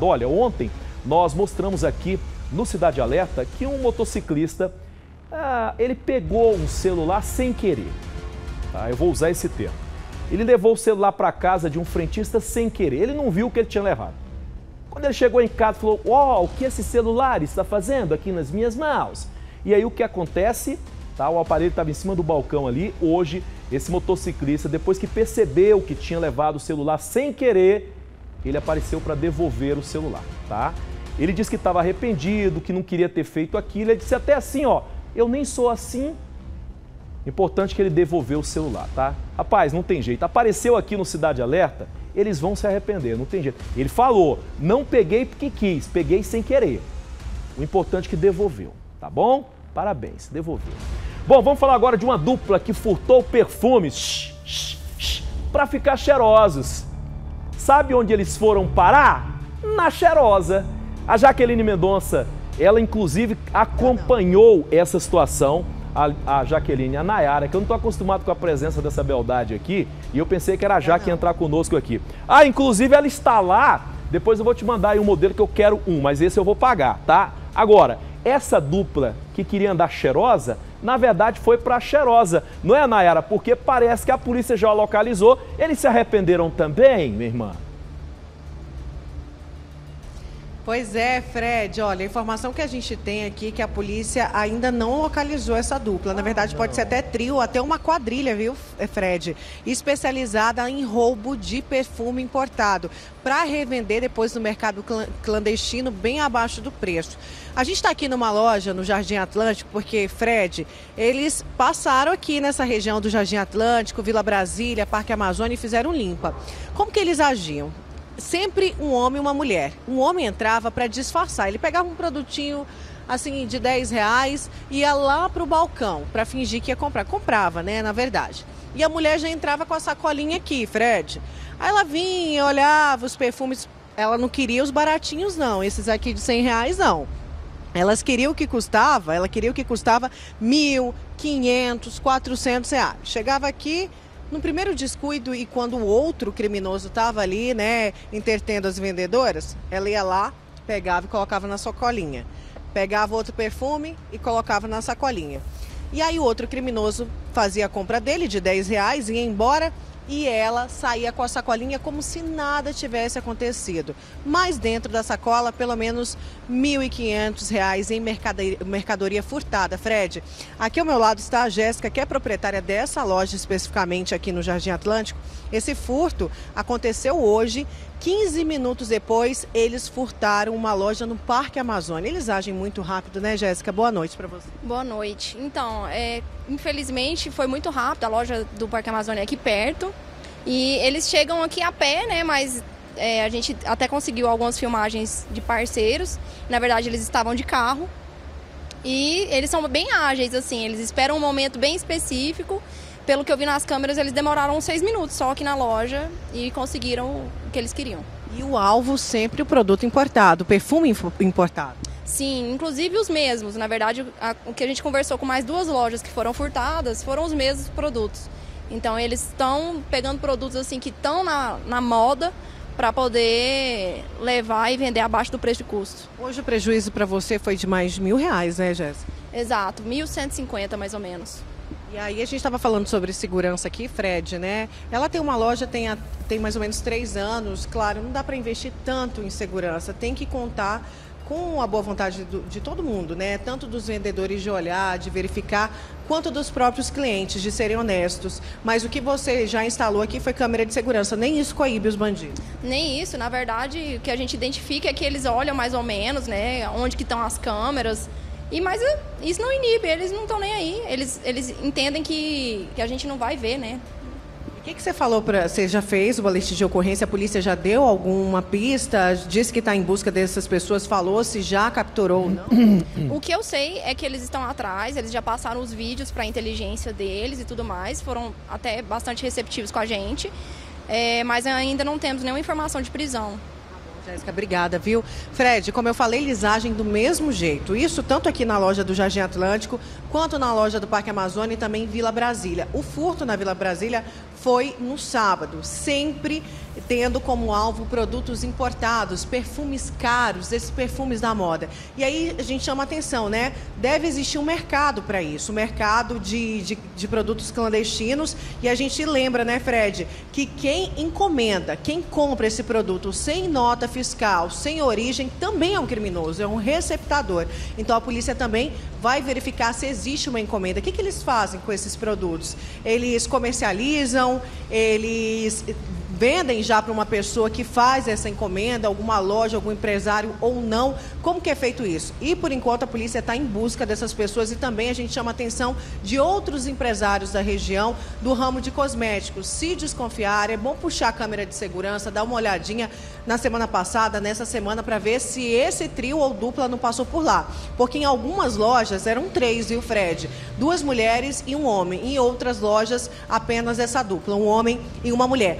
cuidado. Olha, ontem nós mostramos aqui no Cidade Alerta que um motociclista, ele pegou um celular sem querer. Tá? Eu vou usar esse termo. Ele levou o celular para casa de um frentista sem querer. Ele não viu o que ele tinha levado. Quando ele chegou em casa, falou: "Ó, o que esse celular está fazendo aqui nas minhas mãos?" E aí o que acontece? Tá? O aparelho estava em cima do balcão ali. Hoje, esse motociclista, depois que percebeu que tinha levado o celular sem querer, ele apareceu para devolver o celular, tá? Ele disse que estava arrependido, que não queria ter feito aquilo. Ele disse até assim, ó: "Eu nem sou assim." Importante que ele devolveu o celular, tá? Rapaz, não tem jeito. Apareceu aqui no Cidade Alerta, eles vão se arrepender, não tem jeito. Ele falou: "Não peguei porque quis, peguei sem querer." O importante é que devolveu, tá bom? Parabéns, devolveu. Bom, vamos falar agora de uma dupla que furtou perfumes para ficar cheirosos. Sabe onde eles foram parar? Na cheirosa. A Jaqueline Mendonça, ela inclusive acompanhou essa situação. A Jaqueline, a Nayara, que eu não estou acostumado com a presença dessa beldade aqui, e eu pensei que era a Jaque ia entrar conosco aqui. Inclusive ela está lá, depois eu vou te mandar aí um modelo que eu quero mas esse eu vou pagar, tá? Agora, essa dupla que queria andar cheirosa, na verdade foi para cheirosa, não é, Nayara? Porque parece que a polícia já localizou, eles se arrependeram também, minha irmã? Pois é, Fred, olha, a informação que a gente tem aqui é que a polícia ainda não localizou essa dupla. Na verdade, pode ser até trio, até uma quadrilha, viu, Fred? Especializada em roubo de perfume importado, para revender depois no mercado clandestino, bem abaixo do preço. A gente está aqui numa loja no Jardim Atlântico, porque, Fred, eles passaram aqui nessa região do Jardim Atlântico, Vila Brasília, Parque Amazônia e fizeram limpa. Como que eles agiam? Sempre um homem e uma mulher. Um homem entrava para disfarçar. Ele pegava um produtinho assim de R$10, ia lá para o balcão para fingir que ia comprar. Comprava, né, na verdade. E a mulher já entrava com a sacolinha aqui, Fred. Aí ela vinha, olhava os perfumes. Ela não queria os baratinhos, não. Esses aqui de R$100, não. Ela queria o que custava R$1.000, R$1.500, R$400. Chegava aqui no primeiro descuido, e quando o outro criminoso estava ali, né, entretendo as vendedoras, ela ia lá, pegava e colocava na sacolinha. Pegava outro perfume e colocava na sacolinha. E aí o outro criminoso fazia a compra dele de R$10, ia embora e ela saía com a sacolinha como se nada tivesse acontecido. Mas dentro da sacola, pelo menos R$1.500 em mercadoria furtada. Fred, aqui ao meu lado está a Jéssica, que é proprietária dessa loja especificamente aqui no Jardim Atlântico. Esse furto aconteceu hoje. 15 minutos depois, eles furtaram uma loja no Parque Amazônia. Eles agem muito rápido, né, Jéssica? Boa noite para você. Boa noite. Então, infelizmente foi muito rápido. A loja do Parque Amazônia é aqui perto. E eles chegam aqui a pé, né? Mas a gente até conseguiu algumas filmagens de parceiros. Na verdade, eles estavam de carro. E eles são bem ágeis, assim. Eles esperam um momento bem específico. Pelo que eu vi nas câmeras, eles demoraram 6 minutos só aqui na loja e conseguiram o que eles queriam. E o alvo sempre o produto importado, o perfume importado? Sim, inclusive os mesmos. Na verdade, o que a gente conversou com mais 2 lojas que foram furtadas foram os mesmos produtos. Então, eles estão pegando produtos assim que estão na moda para poder levar e vender abaixo do preço de custo. Hoje o prejuízo para você foi de mais de R$1.000, né, Jéssica? Exato, 1.150 mais ou menos. E aí a gente estava falando sobre segurança aqui, Fred, né? Ela tem uma loja, tem mais ou menos 3 anos. Claro, não dá para investir tanto em segurança. Tem que contar com a boa vontade de todo mundo, né? Tanto dos vendedores de olhar, de verificar, quanto dos próprios clientes, de serem honestos. Mas o que você já instalou aqui foi câmera de segurança. Nem isso coíbe os bandidos. Nem isso. Na verdade, o que a gente identifica é que eles olham mais ou menos, né? Onde que estão as câmeras. Mas isso não inibe, eles não estão nem aí. Eles entendem que a gente não vai ver, né? O que você falou você já fez o boletim de ocorrência? A polícia já deu alguma pista? Disse que está em busca dessas pessoas? Falou se já capturou ou não? O que eu sei é que eles estão atrás, eles já passaram os vídeos para a inteligência deles e tudo mais. Foram até bastante receptivos com a gente, mas ainda não temos nenhuma informação de prisão. Jéssica, obrigada, viu? Fred, como eu falei, eles agem do mesmo jeito. Isso tanto aqui na loja do Jardim Atlântico, quanto na loja do Parque Amazônia e também Vila Brasília. O furto na Vila Brasília foi no sábado. Sempre tendo como alvo produtos importados, perfumes caros, esses perfumes da moda. E aí a gente chama atenção, né? Deve existir um mercado para isso, um mercado de produtos clandestinos. E a gente lembra, né, Fred, que quem encomenda, quem compra esse produto sem nota fiscal, sem origem, também é um criminoso, é um receptador. Então a polícia também vai verificar se existe uma encomenda. O que eles fazem com esses produtos? Eles comercializam, eles vendem já para uma pessoa que faz essa encomenda, alguma loja, algum empresário ou não? Como que é feito isso? E, por enquanto, a polícia está em busca dessas pessoas e também a gente chama a atenção de outros empresários da região do ramo de cosméticos. Se desconfiar, é bom puxar a câmera de segurança, dar uma olhadinha na semana passada, nessa semana, para ver se esse trio ou dupla não passou por lá. Porque em algumas lojas eram 3, viu, Fred? 2 mulheres e um homem. Em outras lojas, apenas essa dupla, um homem e uma mulher.